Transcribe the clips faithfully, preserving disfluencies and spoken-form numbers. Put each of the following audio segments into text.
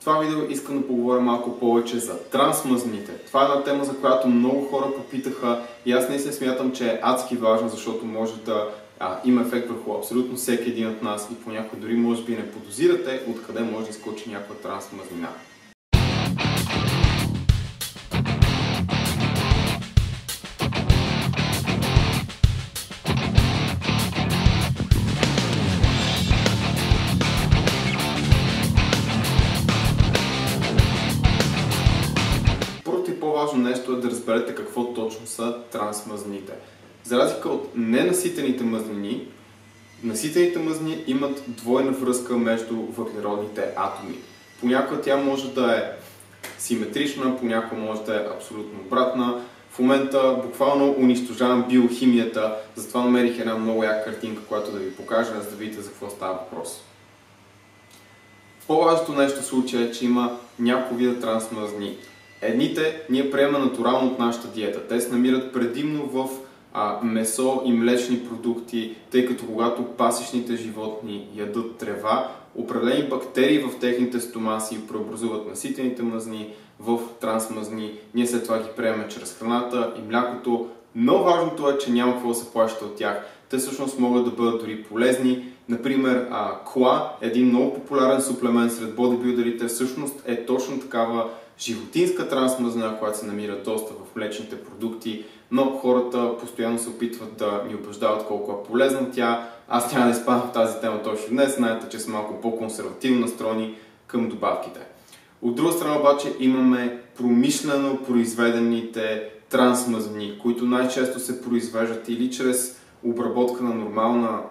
това видео искам да поговоря малко повече за трансмазнините. Това е една тема, за която много хора попитаха и аз наистина смятам, че е адски важна, защото може да а, има ефект върху абсолютно всеки един от нас и понякога дори може би не подозирате откъде може да изкочи някаква трансмазнина. По-важно нещо е да разберете какво точно са трансмазнините. За разлика от ненаситените мазнини, наситените мазнини имат двойна връзка между въглеродните атоми. Понякога тя може да е симетрична, понякога може да е абсолютно обратна. В момента буквално унищожавам биохимията, затова намерих една много яка картинка, която да ви покажа, за да видите за какво става въпрос. По-важното нещо в случая е, че има няколко вида трансмазнини. Едните ние приемаме натурално от нашата диета. Те се намират предимно в а, месо и млечни продукти, тъй като когато пасищните животни ядат трева, определени бактерии в техните стомаси преобразуват наситените мазнини в трансмазнини. Ние след това ги приемаме чрез храната и млякото, но важното е, че няма какво да се плаща от тях. Те всъщност могат да бъдат дори полезни. Например, коа, един много популярен суплемент сред бодибилдерите, всъщност е точно такава животинска трансмазнина, която се намира доста в млечните продукти, но хората постоянно се опитват да ни убеждават колко е полезна тя. Аз няма да изпадам в тази тема точно днес, знаете, че са малко по-консервативно настроени към добавките. От друга страна обаче имаме промишлено произведените трансмазнини, които най-често се произвеждат или чрез обработка на нормална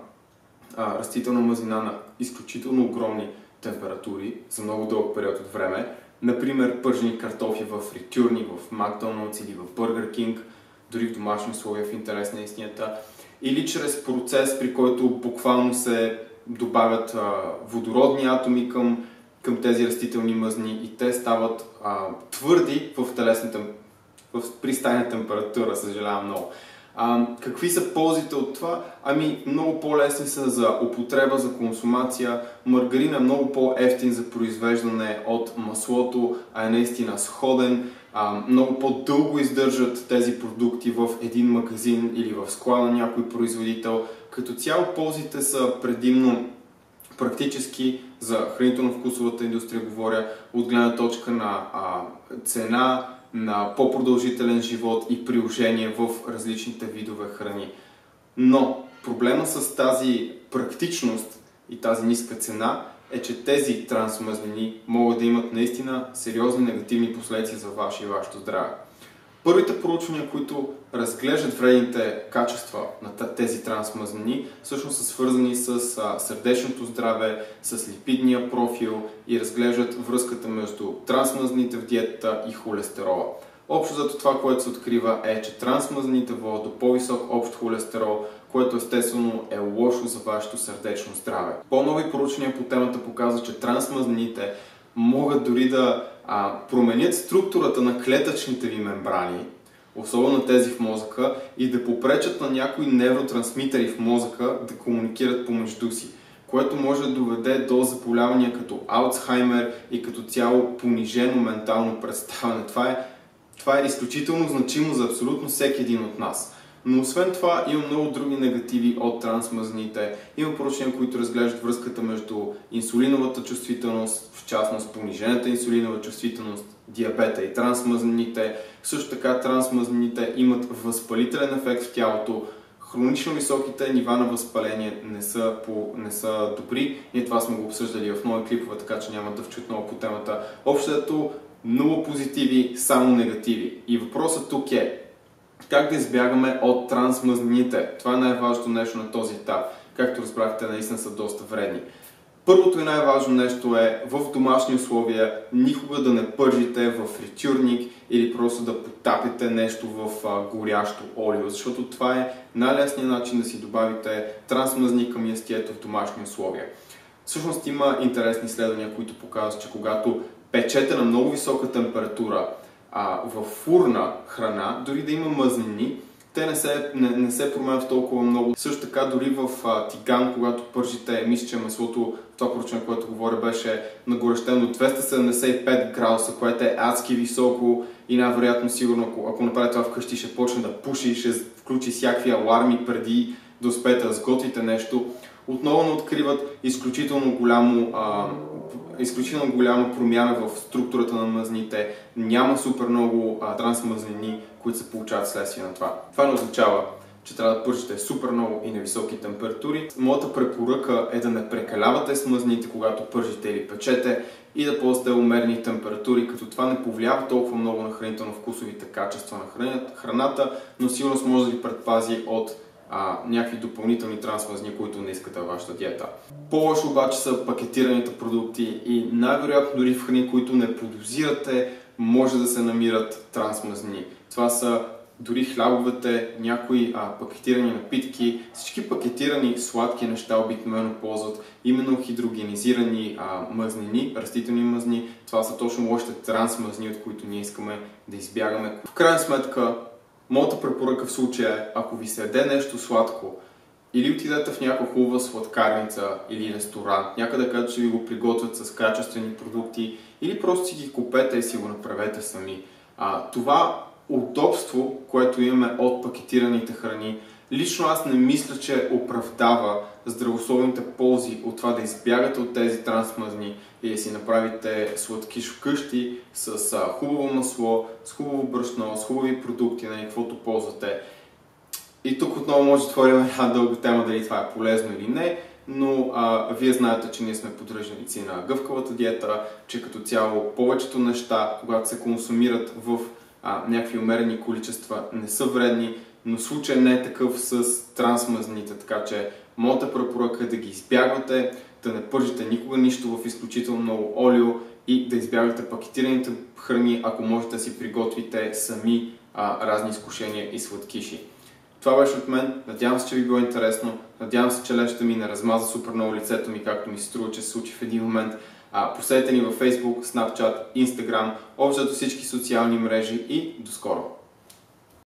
а, растителна мазнина на изключително огромни температури за много дълъг период от време. Например, пържени картофи в фритюрни, в Макдоналдс или в Бургер Кинг, дори в домашни условия, в интерес на истината. Или чрез процес, при който буквално се добавят а, водородни атоми към, към тези растителни мазнини и те стават а, твърди в телесната, в пристайна температура, съжалявам много. А, какви са ползите от това? Ами много по-лесни са за употреба, за консумация. Маргарин е много по-евтин за произвеждане от маслото, а е наистина сходен. А, много по-дълго издържат тези продукти в един магазин или в склада на някой производител. Като цяло ползите са предимно практически за хранително-вкусовата индустрия, говоря от гледна точка на а, цена, на по-продължителен живот и приложение в различните видове храни. Но проблема с тази практичност и тази ниска цена е, че тези трансмазнини могат да имат наистина сериозни негативни последствия за ваше и вашето здраве. Първите проучвания, които разглеждат вредните качества на тези трансмазнини, всъщност са свързани с сърдечното здраве, с липидния профил и разглеждат връзката между трансмазнините в диетата и холестерола. Общо зато това, което се открива е, че трансмазнините водят до по-висок общ холестерол, което естествено е лошо за вашето сърдечно здраве. По-нови проучвания по темата показват, че трансмазнините могат дори да а, променят структурата на клетъчните ви мембрани, особено тези в мозъка, и да попречат на някои невротрансмитери в мозъка да комуникират помежду си, което може да доведе до заболявания като Алцхаймер и като цяло понижено ментално представяне. Това е, това е изключително значимо за абсолютно всеки един от нас. Но освен това има много други негативи от трансмазнините. Има проучвания, които разглеждат връзката между инсулиновата чувствителност, в частност понижената инсулинова чувствителност, диабета и трансмазнините. Също така трансмазнините имат възпалителен ефект в тялото. Хронично високите нива на възпаление не са, по, не са добри. Ние това сме го обсъждали в нови клипове, така че няма да вчут много по темата. Общото много позитиви, само негативи. И въпросът тук е: как да избягаме от трансмазнините? Това е най-важното нещо на този етап. Както разбрахте, наистина са доста вредни. Първото и най-важно нещо е в домашни условия никога да не пържите в фритюрник или просто да потапите нещо в а, горящо олио, защото това е най-лесният начин да си добавите трансмазни към ястието в домашни условия. Всъщност има интересни изследвания, които показват, че когато печете на много висока температура а, в фурна храна, дори да има мазнини, те не се, не, не се променят толкова много. Също така дори в а, тиган, когато пържите, мисля, че маслото, това поръчване, което говоря, беше нагорещено до двеста седемдесет и пет градуса, което е адски високо и най-вероятно сигурно, ако, ако направите това вкъщи, ще почне да пуши, ще включи всякакви аларми преди да успеете да сготвите нещо. Отново не откриват изключително голямо, а, изключително голяма промяна в структурата на мазнините. Няма супер много а, трансмазнини, които се получават следствие на това. Това не означава, че трябва да пържите супер много и на високи температури. Моята препоръка е да не прекалявате с мазнините, когато пържите или печете, и да ползвате умерени температури, като това не повлиява толкова много на хранително-вкусовите качества на храната, но сигурно може да ви предпази от а, някакви допълнителни трансмазни, които не искате във вашата диета. По-лошо обаче са пакетираните продукти и най-вероятно дори в храни, които не подозирате, може да се намират трансмазни. Това са дори хлябовете, някои а, пакетирани напитки. Всички пакетирани сладки неща обикновено ползват именно хидрогенизирани а, мазнини, растителни мазни. Това са точно лошите трансмазни, от които ние искаме да избягаме. В крайна сметка, моята препоръка в случая е, ако ви се яде нещо сладко, или отидете в някаква хубава сладкарница или ресторант, някъде където ще ви го приготвят с качествени продукти, или просто си ги купете и си го направете сами. А, това удобство, което имаме от пакетираните храни, лично аз не мисля, че оправдава здравословните ползи от това да избягате от тези трансмазни и да си направите сладкиш вкъщи с а, хубаво масло, с хубаво брашно, с хубави продукти, на каквото ползвате. И тук отново може да отворим една дълга тема дали това е полезно или не, но а, вие знаете, че ние сме поддръжници на гъвкавата диета, че като цяло повечето неща, когато се консумират в а, някакви умерени количества, не са вредни, но случай не е такъв с трансмазните, така че моята препоръка е да ги избягвате, да не пържите никога нищо в изключително много олио и да избягвате пакетираните храни, ако можете да си приготвите сами а, разни изкушения и сладкиши. Това беше от мен. Надявам се, че ви било интересно. Надявам се, че лещата ми не размаза супер много лицето ми, както ми се струва, че се случи в един момент. Последете ни във Facebook, Snapchat, Instagram, общо всички социални мрежи и до скоро!